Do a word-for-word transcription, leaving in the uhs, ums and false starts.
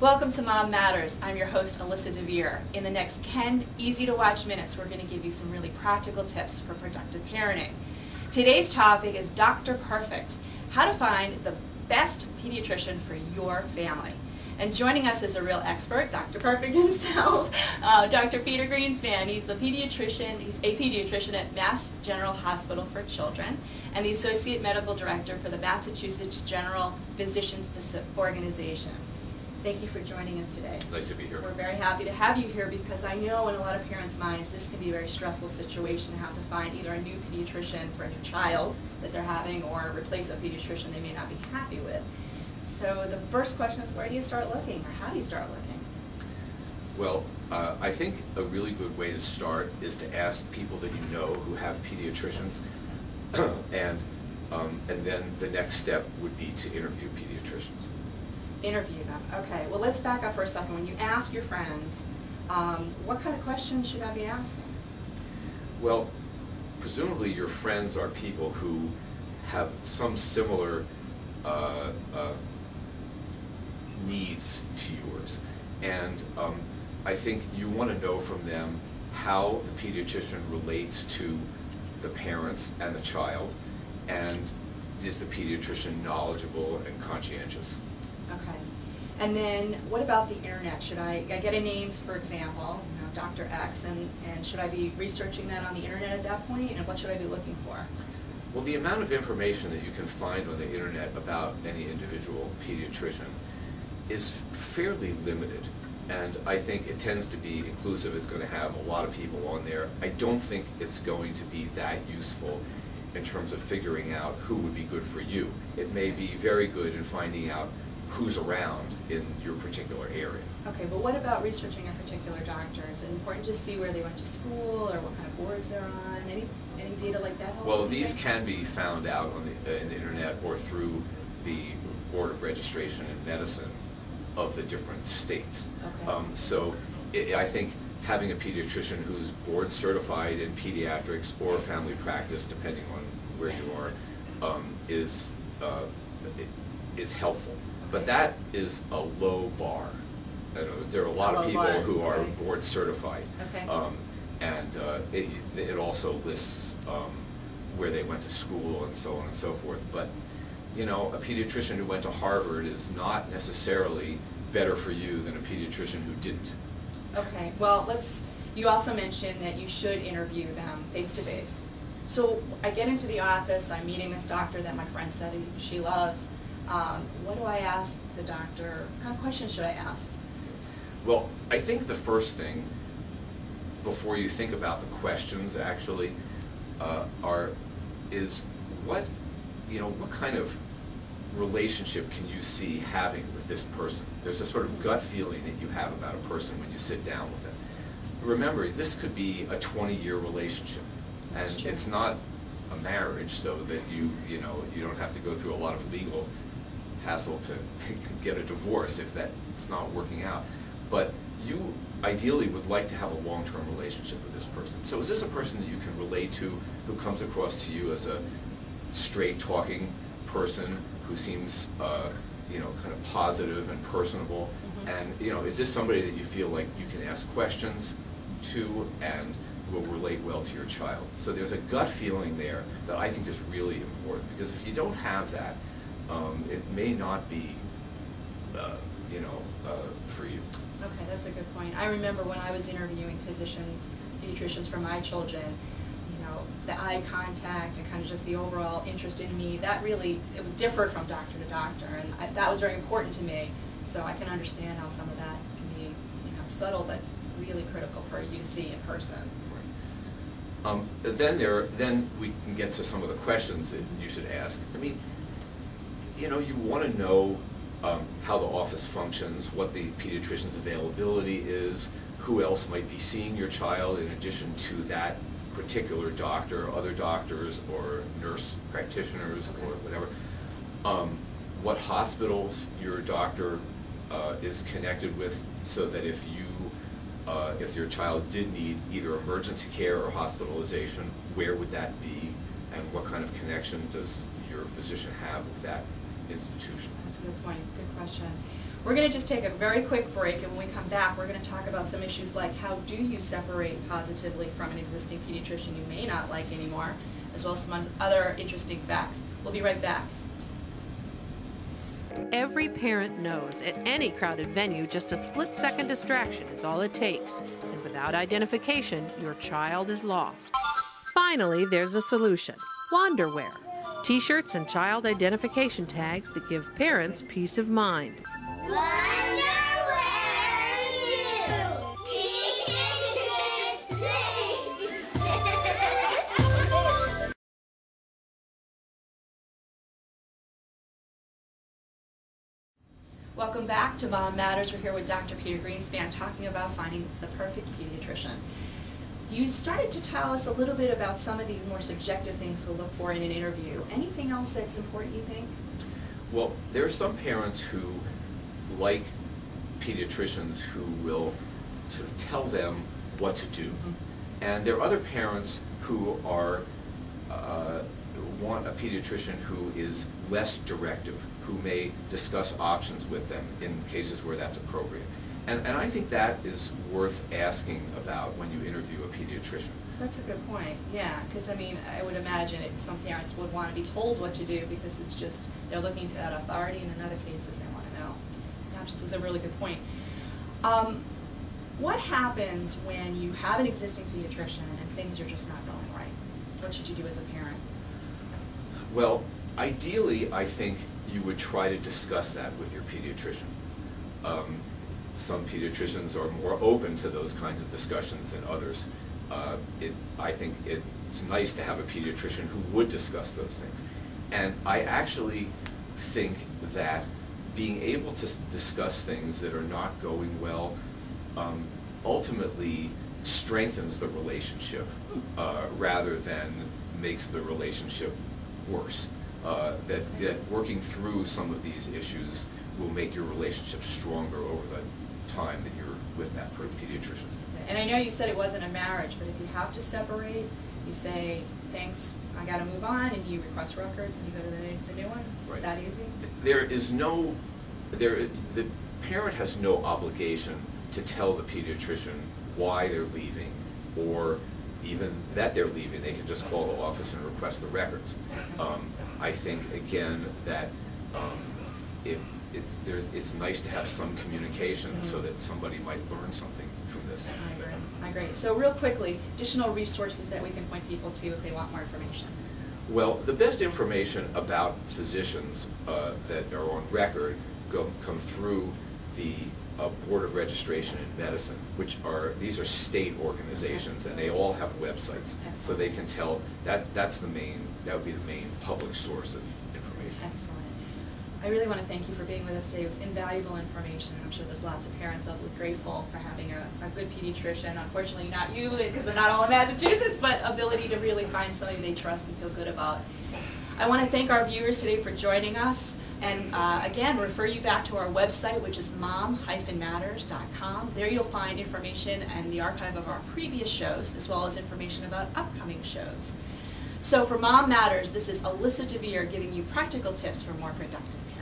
Welcome to Mom Matters. I'm your host, Alyssa Dver. In the next ten easy-to-watch minutes, we're going to give you some really practical tips for productive parenting. Today's topic is Doctor Perfect, how to find the best pediatrician for your family. And joining us is a real expert, Doctor Perfect himself, uh, Doctor Peter Greenspan. He's the pediatrician, he's a pediatrician at Mass General Hospital for Children and the Associate Medical Director for the Massachusetts General Physicians Organization. Thank you for joining us today. Nice to be here. We're very happy to have you here because I know in a lot of parents' minds this can be a very stressful situation to have to find either a new pediatrician for a new child that they're having or replace a pediatrician they may not be happy with. So the first question is, where do you start looking, or how do you start looking? Well, uh, I think a really good way to start is to ask people that you know who have pediatricians, and um, and then the next step would be to interview pediatricians. Interview them. Okay. Well, let's back up for a second. When you ask your friends, um, what kind of questions should I be asking? Well, presumably your friends are people who have some similar uh, uh, needs to yours, and um, I think you want to know from them how the pediatrician relates to the parents and the child, and is the pediatrician knowledgeable and conscientious. Okay. And then what about the internet? Should I, I get a name, for example, you know, Doctor X, and, and should I be researching that on the internet at that point, and what should I be looking for? Well, the amount of information that you can find on the internet about any individual pediatrician is fairly limited, and I think it tends to be inclusive. It's going to have a lot of people on there. I don't think it's going to be that useful in terms of figuring out who would be good for you. It may be very good in finding out who's around in your particular area. Okay, but what about researching a particular doctor? Is it important to see where they went to school or what kind of boards they're on? Any any data like that? Well, these can be found out on the, uh, in the internet or through the Board of Registration in Medicine of the different states. Okay. Um, so it, I think having a pediatrician who's board certified in pediatrics or family practice, depending on where you are, um, is uh, is helpful. But that is a low bar. You know, there are a lot a of people bar. who are Right. board certified. Okay. Um, and uh, it, it also lists um, where they went to school and so on and so forth. But, you know, a pediatrician who went to Harvard is not necessarily better for you than a pediatrician who didn't. Okay. Well, let's. You also mentioned that you should interview them face to face. So I get into the office. I'm meeting this doctor that my friend said she loves. Um, what do I ask the doctor? What kind of questions should I ask? Well, I think the first thing, before you think about the questions actually, uh, are, is what, you know, what kind of relationship can you see having with this person? There's a sort of gut feeling that you have about a person when you sit down with them. Remember, this could be a twenty-year relationship, and That's true. It's not a marriage, so that you, you know, you don't have to go through a lot of legal hassle to get a divorce if that's not working out. But you ideally would like to have a long-term relationship with this person. So is this a person that you can relate to, who comes across to you as a straight-talking person who seems, uh, you know, kind of positive and personable? Mm-hmm. And, you know, is this somebody that you feel like you can ask questions to and will relate well to your child? So there's a gut feeling there that I think is really important, because if you don't have that, Um, it may not be, uh, you know, uh, for you. Okay, that's a good point. I remember when I was interviewing physicians, pediatricians for my children, you know, the eye contact and kind of just the overall interest in me, that really, it differed from doctor to doctor, and I, that was very important to me. So I can understand how some of that can be, you know, subtle but really critical for you to see in person. Right. Um, then there, then we can get to some of the questions that you should ask. I mean, you know, you want to know um, how the office functions, what the pediatrician's availability is, who else might be seeing your child in addition to that particular doctor, other doctors or nurse practitioners or whatever, um, what hospitals your doctor uh, is connected with, so that if you, uh, if your child did need either emergency care or hospitalization, where would that be, and what kind of connection does your physician have with that institution? That's a good point. Good question. We're going to just take a very quick break, and when we come back, we're going to talk about some issues like how do you separate positively from an existing pediatrician you may not like anymore, as well as some other interesting facts. We'll be right back. Every parent knows at any crowded venue, just a split-second distraction is all it takes. And without identification, your child is lost. Finally, there's a solution. Wanderwear. T-shirts and child identification tags that give parents peace of mind. Welcome back to Mom Matters. We're here with Doctor Peter Greenspan talking about finding the perfect pediatrician. You started to tell us a little bit about some of these more subjective things to look for in an interview. Anything else that's important, you think? Well, there are some parents who like pediatricians who will sort of tell them what to do. Mm-hmm. And there are other parents who are uh, want a pediatrician who is less directive, who may discuss options with them in cases where that's appropriate. And, and I think that is worth asking about when you interview a pediatrician. That's a good point, yeah, because I mean, I would imagine it, some parents would want to be told what to do because it's just, they're looking to that authority, and in other cases they want to know. The options is a really good point. Um, what happens when you have an existing pediatrician and things are just not going right? What should you do as a parent? Well, ideally, I think you would try to discuss that with your pediatrician. Um, some pediatricians are more open to those kinds of discussions than others. Uh, it, I think it's nice to have a pediatrician who would discuss those things. And I actually think that being able to discuss things that are not going well um, ultimately strengthens the relationship uh, rather than makes the relationship worse. Uh, that, that working through some of these issues will make your relationship stronger over the time that you're with that pediatrician. And I know you said it wasn't a marriage, but if you have to separate, you say, thanks, I got to move on, and you request records and you go to the, the new one? Is right. that easy? There is no, there, the parent has no obligation to tell the pediatrician why they're leaving or even that they're leaving. They can just call the office and request the records. Um, I think, again, that um, it, it's, there's, it's nice to have some communication mm-hmm. so that somebody might learn something from this. I agree. I agree. So real quickly, additional resources that we can point people to if they want more information. Well, the best information about physicians uh, that are on record go, come through the uh, Board of Registration in Medicine, which are, these are state organizations, and they all have websites. Excellent. So they can tell, that that's the main, that would be the main public source of information. Excellent. I really want to thank you for being with us today. It was invaluable information. I'm sure there's lots of parents that will be grateful for having a, a good pediatrician. Unfortunately, not you, because they're not all in Massachusetts, but ability to really find somebody they trust and feel good about. I want to thank our viewers today for joining us. And uh, again, refer you back to our website, which is mom dash matters dot com. There you'll find information and the archive of our previous shows, as well as information about upcoming shows. So for Mom Matters, this is Alyssa Dver giving you practical tips for more productive parenting.